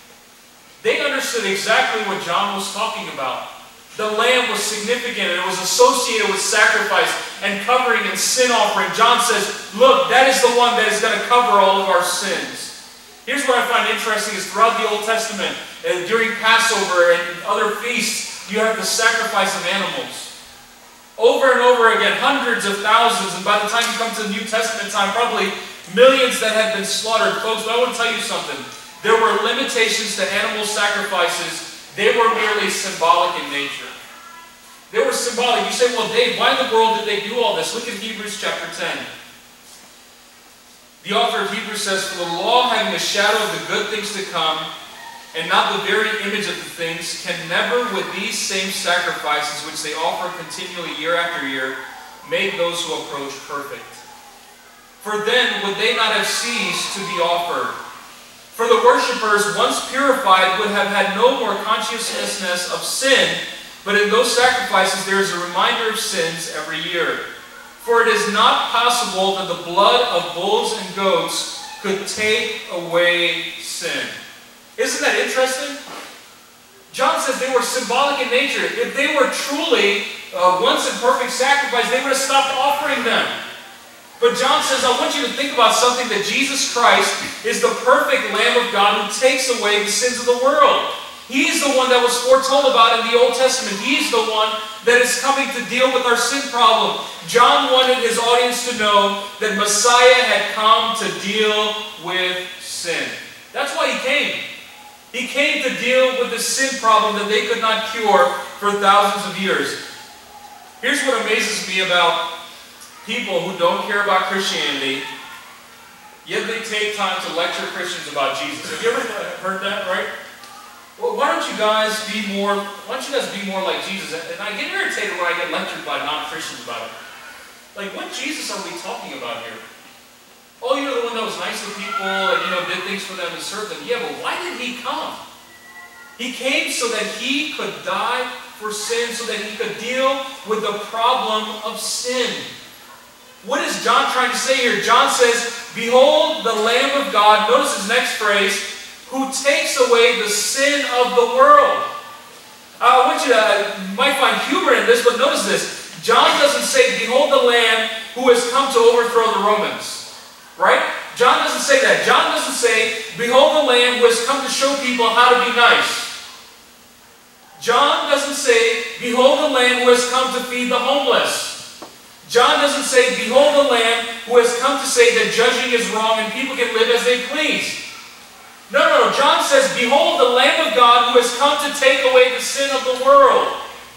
They understood exactly what John was talking about. The lamb was significant. It was associated with sacrifice and covering and sin offering. John says, look, that is the one that is going to cover all of our sins. Here's what I find interesting is throughout the Old Testament, during Passover and other feasts, you have the sacrifice of animals. Over and over again, hundreds of thousands, and by the time you come to the New Testament time, probably millions that had been slaughtered. Folks, but I want to tell you something. There were limitations to animal sacrifices. They were merely symbolic in nature. They were symbolic. You say, well, Dave, why in the world did they do all this? Look at Hebrews chapter 10. The author of Hebrews says, for the law having a shadow of the good things to come, and not the very image of the things, can never with these same sacrifices which they offer continually year after year, make those who approach perfect. For then would they not have ceased to be offered. For the worshippers, once purified, would have had no more consciousness of sin, but in those sacrifices there is a reminder of sins every year. For it is not possible that the blood of bulls and goats could take away sin. Isn't that interesting? John says they were symbolic in nature. If they were truly once and perfect sacrifice, they would have stopped offering them. But John says, I want you to think about something, that Jesus Christ is the perfect Lamb of God who takes away the sins of the world. He's the one that was foretold about in the Old Testament. He's the one that is coming to deal with our sin problem. John wanted his audience to know that Messiah had come to deal with sin. That's why he came. He came to deal with the sin problem that they could not cure for thousands of years. Here's what amazes me about people who don't care about Christianity, yet they take time to lecture Christians about Jesus. Have you ever heard that, right? Well, why don't you guys be more like Jesus? And I get irritated when I get lectured by non-Christians about it. Like, what Jesus are we talking about here? Oh, you're the one that was nice to people and, did things for them and served them. Yeah, but why did he come? He came so that he could die for sin, so that he could deal with the problem of sin. What is John trying to say here? John says, behold the Lamb of God, notice his next phrase, who takes away the sin of the world. I want you to, you might find humor in this, but notice this. John doesn't say, behold the Lamb who has come to overthrow the Romans. Right? John doesn't say that. John doesn't say, behold the Lamb who has come to show people how to be nice. John doesn't say, behold the Lamb who has come to feed the homeless. John doesn't say, behold the Lamb who has come to say that judging is wrong and people can live as they please. No. John says, behold the Lamb of God who has come to take away the sin of the world.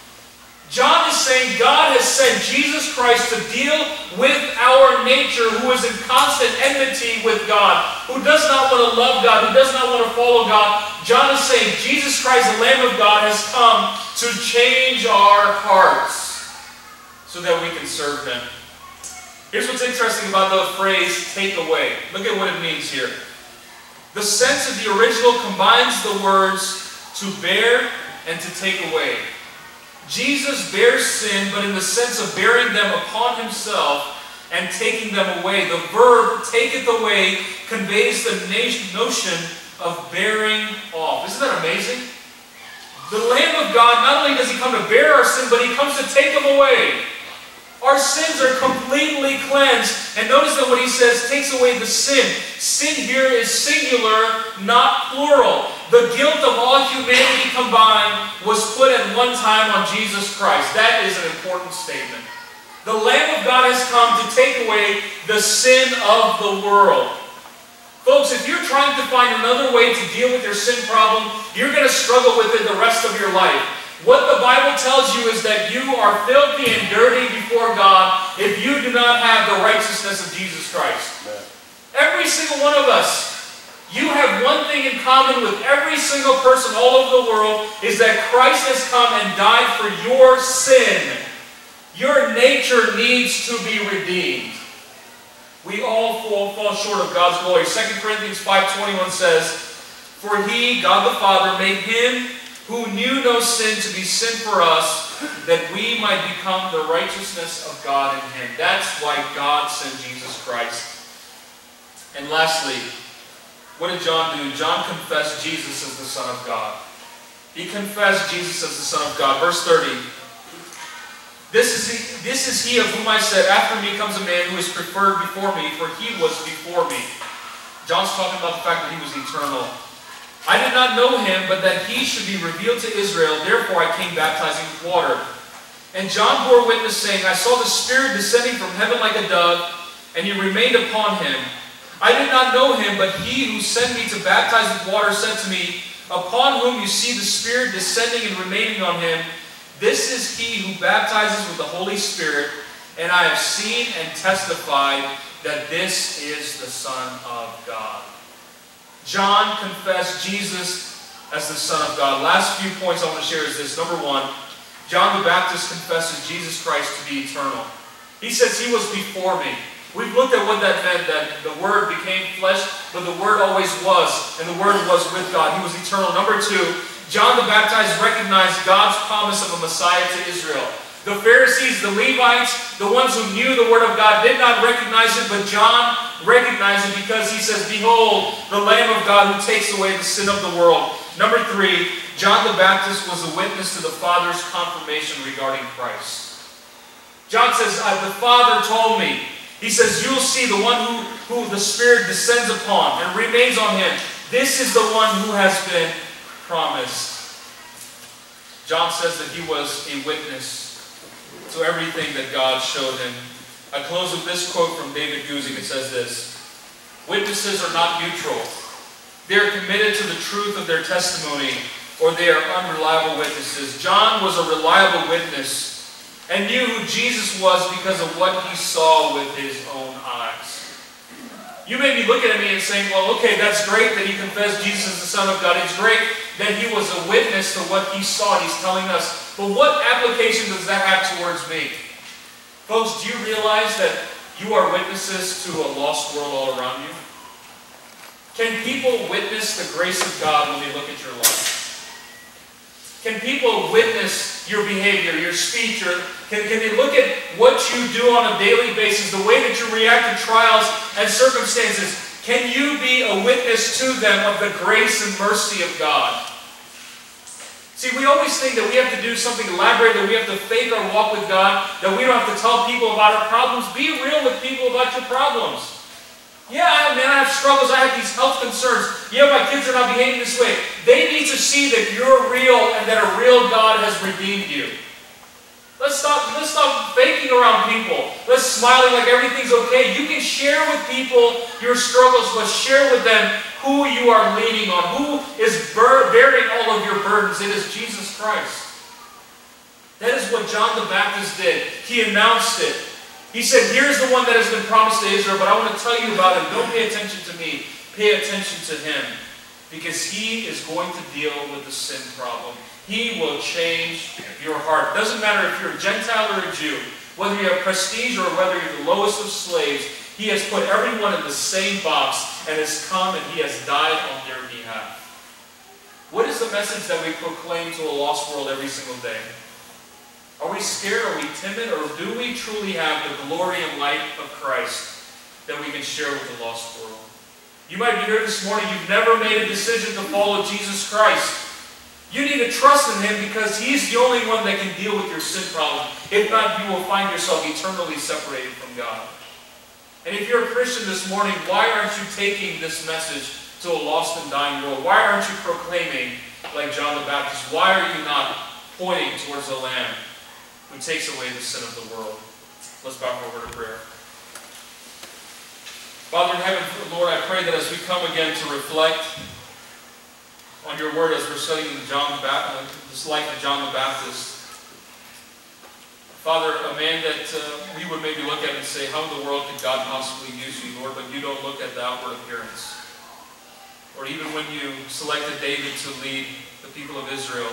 John is saying God has sent Jesus Christ to deal with our nature, who is in constant enmity with God, who does not want to love God, who does not want to follow God. John is saying Jesus Christ, the Lamb of God, has come to change our hearts so that we can serve Him. Here's what's interesting about the phrase, take away. Look at what it means here. The sense of the original combines the words to bear and to take away. Jesus bears sin, but in the sense of bearing them upon Himself and taking them away. The verb, taketh away, conveys the notion of bearing off. Isn't that amazing? The Lamb of God, not only does He come to bear our sin, but He comes to take them away. Our sins are completely cleansed. And notice that what He says takes away the sin. Sin here is singular, not plural. The guilt of all humanity combined was put at one time on Jesus Christ. That is an important statement. The Lamb of God has come to take away the sin of the world. Folks, if you're trying to find another way to deal with your sin problem, you're going to struggle with it the rest of your life. What the Bible tells you is that you are filthy and dirty before God if you do not have the righteousness of Jesus Christ. Every single one of us, you have one thing in common with every single person all over the world, is that Christ has come and died for your sin. Your nature needs to be redeemed. We all fall short of God's glory. 2 Corinthians 5:21 says, for He, God the Father, made Him who knew no sin to be sin for us, that we might become the righteousness of God in Him. That's why God sent Jesus Christ. And lastly, what did John do? John confessed Jesus as the Son of God. He confessed Jesus as the Son of God. Verse 30. This is He of whom I said, after me comes a man who is preferred before me, for He was before me. John's talking about the fact that He was eternal. I did not know Him, but that He should be revealed to Israel. Therefore I came baptizing with water. And John bore witness, saying, I saw the Spirit descending from heaven like a dove, and He remained upon Him. I did not know Him, but He who sent me to baptize with water said to me, upon whom you see the Spirit descending and remaining on Him, this is He who baptizes with the Holy Spirit, and I have seen and testified that this is the Son of God. John confessed Jesus as the Son of God. Last few points I want to share is this. Number one, John the Baptist confesses Jesus Christ to be eternal. He says He was before me. We've looked at what that meant, that the Word became flesh, but the Word always was, and the Word was with God. He was eternal. Number two, John the Baptist recognized God's promise of a Messiah to Israel. The Pharisees, the Levites, the ones who knew the Word of God did not recognize it, but John recognized it because he says, behold, the Lamb of God who takes away the sin of the world. Number three, John the Baptist was a witness to the Father's confirmation regarding Christ. John says, the Father told me. He says, you'll see the one who the Spirit descends upon and remains on Him. This is the one who has been promised. John says that he was a witness to everything that God showed him. I close with this quote from David Guzik. It says this, witnesses are not neutral. They are committed to the truth of their testimony, or they are unreliable witnesses. John was a reliable witness and knew who Jesus was because of what he saw with his own eyes. You may be looking at me and saying, well, okay, that's great that he confessed Jesus as the Son of God. It's great that he was a witness to what he saw. He's telling us. But what application does that have towards me? Folks, do you realize that you are witnesses to a lost world all around you? Can people witness the grace of God when they look at your life? Can people witness your behavior, your speech, or can they look at what you do on a daily basis, the way that you react to trials and circumstances? Can you be a witness to them of the grace and mercy of God? See, we always think that we have to do something elaborate, that we have to fake our walk with God, that we don't have to tell people about our problems. Be real with people about your problems. Yeah, I have struggles, I have these health concerns. Yeah, my kids are not behaving this way. They need to see that you're real and that a real God has redeemed you. Let's stop faking around people. Let's smiling like everything's okay. You can share with people your struggles, but share with them who you are leaning on, who is bearing all of your burdens. It is Jesus Christ. That is what John the Baptist did. He announced it. He said, here's the one that has been promised to Israel, but I want to tell you about him. Don't pay attention to me. Pay attention to him. Because he is going to deal with the sin problem. He will change your heart. It doesn't matter if you're a Gentile or a Jew, whether you have prestige or whether you're the lowest of slaves. He has put everyone in the same box and has come and he has died on their behalf. What is the message that we proclaim to a lost world every single day? Are we scared? Are we timid? Or do we truly have the glory and light of Christ that we can share with the lost world? You might be here this morning, you've never made a decision to follow Jesus Christ. You need to trust in him because he's the only one that can deal with your sin problem. If not, you will find yourself eternally separated from God. And if you're a Christian this morning, why aren't you taking this message to a lost and dying world? Why aren't you proclaiming like John the Baptist? Why are you not pointing towards the Lamb who takes away the sin of the world? Let's bow for a word of prayer. Father in heaven, Lord, I pray that as we come again to reflect on your word as we're studying this life of John the Baptist, Father, a man that we would maybe look at and say, how in the world could God possibly use you, Lord? But you don't look at the outward appearance. Or even when you selected David to lead the people of Israel,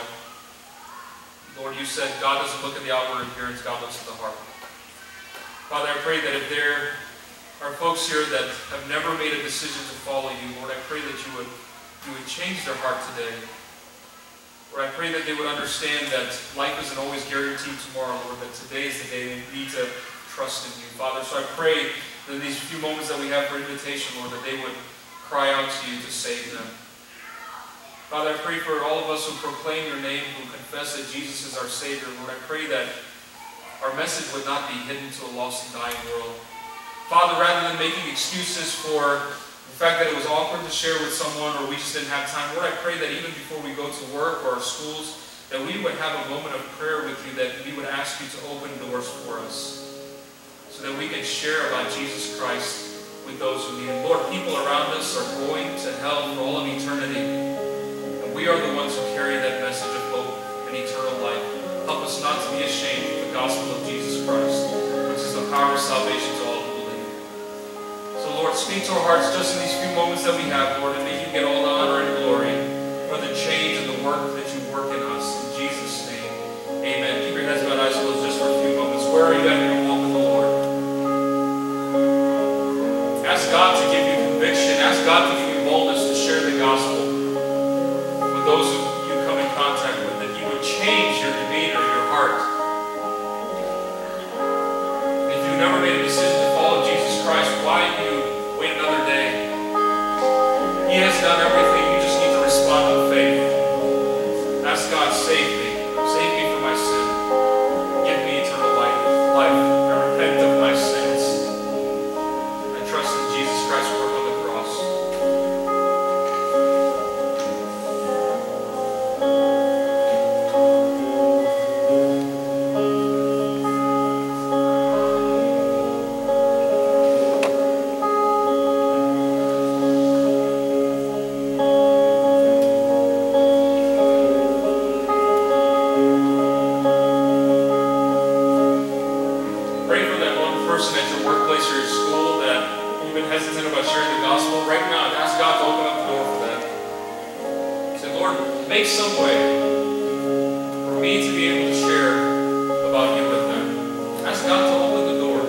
Lord, you said God doesn't look at the outward appearance, God looks at the heart. Father, I pray that if there are folks here that have never made a decision to follow you, Lord, I pray that you would change their heart today. Lord, I pray that they would understand that life isn't always guaranteed tomorrow, Lord, that today is the day they need to trust in you. Father, so I pray that in these few moments that we have for invitation, Lord, that they would cry out to you to save them. Father, I pray for all of us who proclaim your name, who confess that Jesus is our Savior, Lord, I pray that our message would not be hidden to a lost and dying world. Father, rather than making excuses for the fact that it was awkward to share with someone or we just didn't have time, Lord, I pray that even before we go to work or our schools, that we would have a moment of prayer with you, that we would ask you to open doors for us so that we can share about Jesus Christ with those who need him. Lord, people around us are going to hell for all of eternity, and we are the ones who carry that message of hope and eternal life. Help us not to be ashamed of the gospel of Jesus Christ, which is the power of salvation to all. Lord, speak to our hearts just in these few moments that we have, Lord, and may you get all the honor and glory for the change and the work that you work in us. In Jesus' name, amen. Keep your heads bowed, eyes closed just for a few moments. Where are you at in your walk with the Lord? Ask God to give you conviction. Ask God to give you boldness to share the gospel with those who you come in contact with, that you would change your demeanor, your heart. If you've never made a decision to follow Jesus Christ, why do you wait another day? He has done everything. You just need to respond with faith. Ask God, save me. Save me from my sin. Give me eternal life. I repent of my sins. I trust in Jesus Christ's work on the cross. Make some way for me to be able to share about you with them. Ask God to open the door.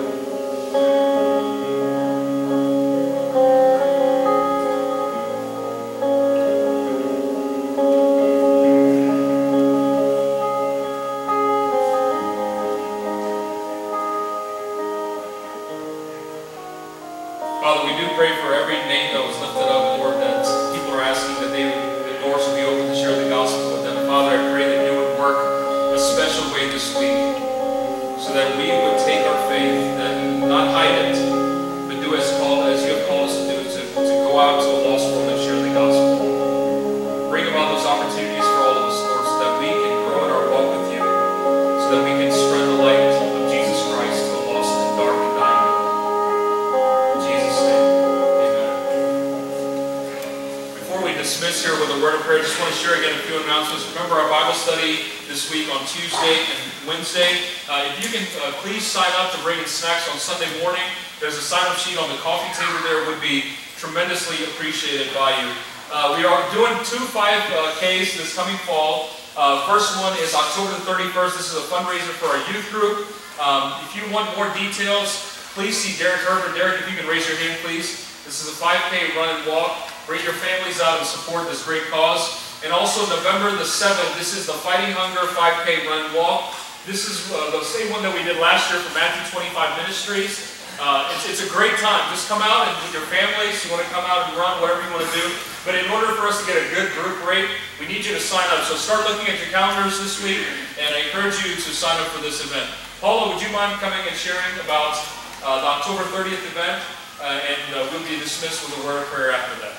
Father, we do pray for every name that was lifted up, Lord, that people are asking that the doors would be open to share the gospel with them. Father, I pray that you would work a special way this week so that we would take our faith and not hide it, but do as you have called us to do, to go out to a lost world and share the gospel. Bring about those opportunities for all of us, Lord, so that we can grow in our walk with you, so that we can spread the light of Jesus Christ to the lost and dark and dying world. In Jesus' name, amen. Before we dismiss here with a word of prayer, I just want to share again a few announcements. Remember our Bible study this week on Tuesday and Wednesday. If you can please sign up to bring in snacks on Sunday morning. There's a sign-up sheet on the coffee table there. It would be tremendously appreciated by you. We are doing 2 5Ks this coming fall. First one is October the 31st. This is a fundraiser for our youth group. If you want more details, please see Derek Herbert. Derek, if you can raise your hand, please. This is a 5K run and walk. Bring your families out and support this great cause. And also November the 7th, this is the Fighting Hunger 5K run and walk. This is the same one that we did last year from Matthew 25 Ministries. It's a great time. Just come out and with your families. You want to come out and run, whatever you want to do. But in order for us to get a good group rate, we need you to sign up. So start looking at your calendars this week, and I encourage you to sign up for this event. Paula, would you mind coming and sharing about the October 30th event? And we'll be dismissed with a word of prayer after that.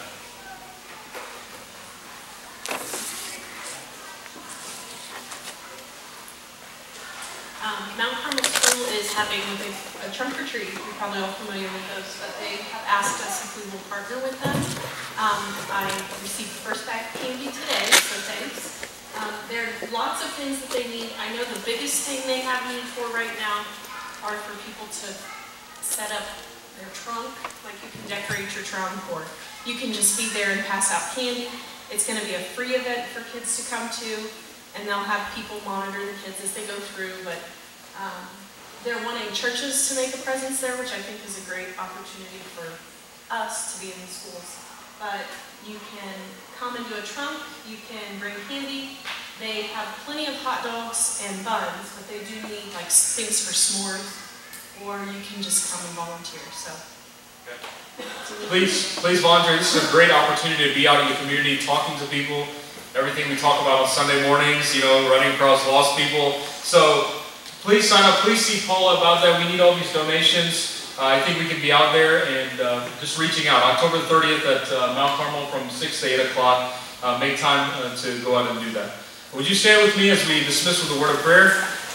Mount Carmel School is having a trunk or treat. You're probably all familiar with those, but they have asked us if we will partner with them. I received the first bag of candy today, so thanks. There are lots of things that they need. I know the biggest thing they have need for right now are for people to set up their trunk, like you can decorate your trunk, or you can just be there and pass out candy. It's going to be a free event for kids to come to, and they'll have people monitor the kids as they go through, but they're wanting churches to make a presence there, which I think is a great opportunity for us to be in the schools. But you can come and do a trunk, you can bring candy. They have plenty of hot dogs and buns, but they do need like things for s'mores, or you can just come and volunteer. So. Please volunteer. This is a great opportunity to be out in the community, talking to people. Everything we talk about on Sunday mornings, running across lost people. So please sign up. Please see Paula about that. We need all these donations. I think we can be out there and just reaching out. October 30th at Mount Carmel from 6 to 8 o'clock. Make time to go out and do that. Would you stand with me as we dismiss with a word of prayer?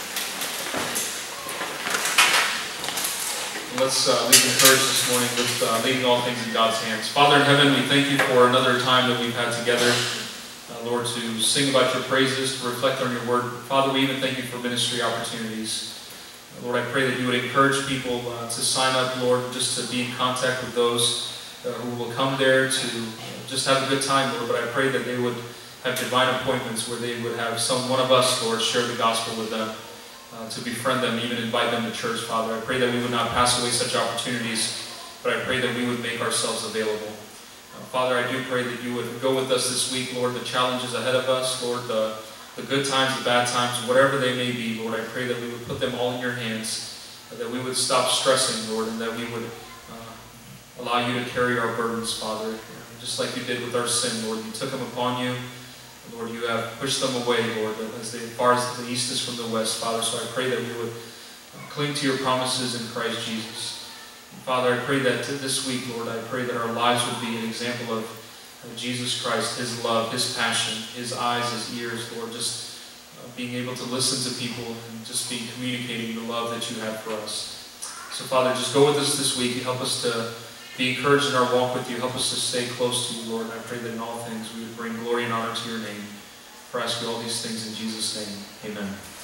Let's leave encouraged this morning with leaving all things in God's hands. Father in heaven, we thank you for another time that we've had together. Lord, to sing about your praises, to reflect on your word. Father, we even thank you for ministry opportunities. Lord, I pray that you would encourage people to sign up, Lord, just to be in contact with those who will come there to just have a good time, Lord. But I pray that they would have divine appointments where they would have one of us, Lord, share the gospel with them, to befriend them, even invite them to church, Father. I pray that we would not pass away such opportunities, but I pray that we would make ourselves available. Father, I do pray that you would go with us this week, Lord, the challenges ahead of us, Lord, the good times, the bad times, whatever they may be, Lord, I pray that we would put them all in your hands, that we would stop stressing, Lord, and that we would allow you to carry our burdens, Father, just like you did with our sin, Lord. You took them upon you. Lord, you have pushed them away, Lord, as far as the east is from the west, Father. So I pray that we would cling to your promises in Christ Jesus. And Father, I pray that this week, Lord, I pray that our lives would be an example of Jesus Christ, his love, his passion, his eyes, his ears, Lord, just being able to listen to people and just be communicating the love that you have for us. So Father, just go with us this week. Help us to be encouraged in our walk with you. Help us to stay close to you, Lord. And I pray that in all things we would bring glory and honor to your name. For I ask you all these things in Jesus' name. Amen.